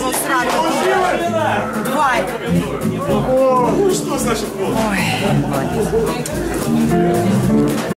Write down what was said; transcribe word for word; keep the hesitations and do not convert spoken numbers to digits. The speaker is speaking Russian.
ему сразу. Два. Ну что значит вот? Ой.